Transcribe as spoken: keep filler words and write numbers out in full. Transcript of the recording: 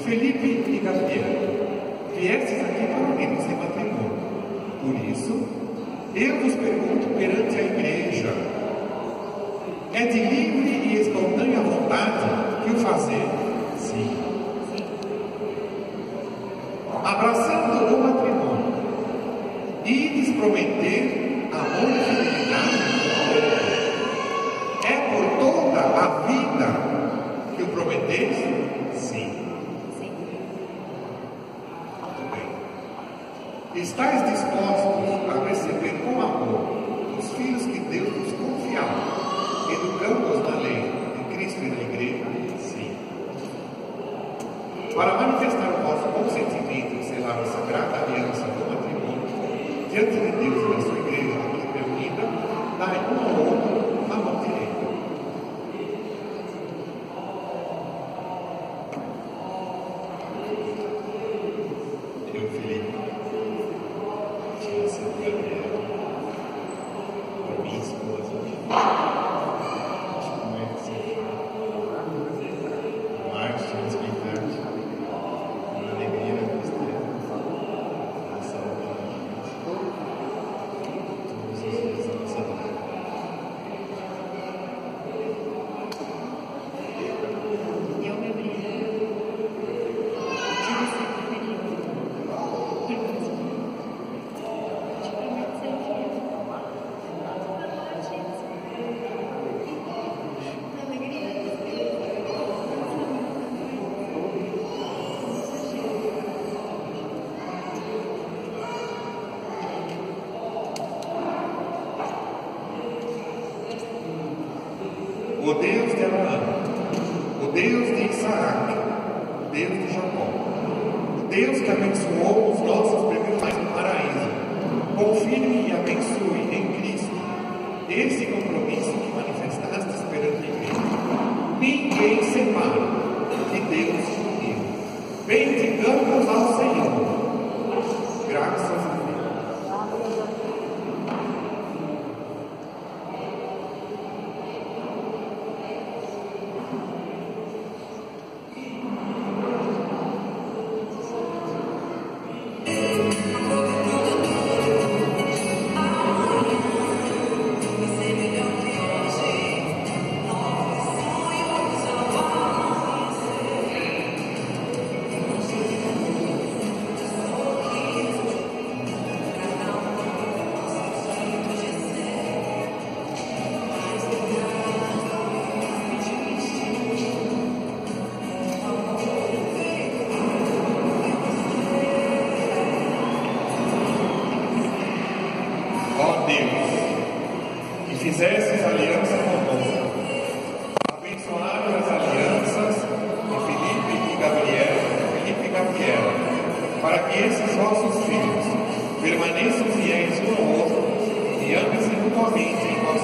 Felipe e Gabriel, viestes aqui para unir-vos em matrimônio. Por isso, eu vos pergunto perante a igreja: é de livre e espontânea vontade que o fazer? Sim. Abraçando o matrimônio, ides prometer amor e fidelidade um ao outro. É por toda a vida que o prometeis? Sim. Muito bem. Estais dispostos a receber com amor os filhos que Deus nos confiou, educando-os na lei de Cristo e na igreja? Sim. Para manifestar o vosso consentimento e selar a sagrada aliança do matrimônio, diante de Deus e da sua igreja aqui reunida, dai um ao outro a mão direita. Eu, Felipe, te recebo, Gabriel, por minha esposa. Acho que não é que você fala. Marcos, te respeitante, na alegria da cristã, na saúde da gente, todos os dias da nossa vida. Eu, Gabriel, te recebo, Felipe, por minha esposa. Te prometo ser fiel. Na alegria da O Deus de Abraão, o Deus de Isaac, o Deus de Jacó, o Deus que abençoou os nossos primeiros pais no paraíso, confirme e abençoe em Cristo esse compromisso que manifestastes perante a igreja. Ninguém separa de Deus unido. Bendigamos ao Senhor. Graças a Deus. Ó Deus, que fizestes aliança conosco, abençoai as alianças de Felipe e Gabriel, Felipe e Gabriel, para que esses vossos filhos permaneçam fiéis um ao outro e amem-se mutuamente em